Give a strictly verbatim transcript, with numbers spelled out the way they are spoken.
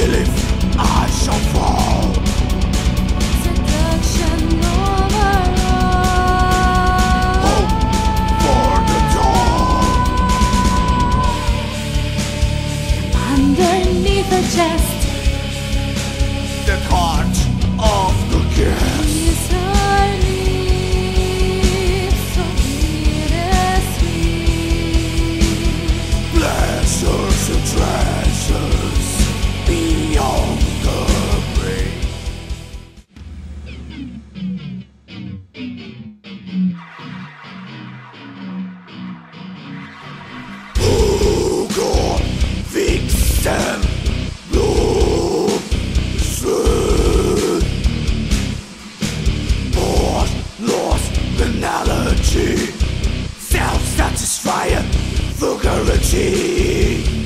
believe I shall fall. Seduction overall. Hope for the dawn. Underneath the chest, The heart of the guest. these are lips so bittersweet. Pleasures and treasures beyond the grave. Oh God, fix them, Lord, sweet. Bored, lost, banality, self-satisfied, vulgarity.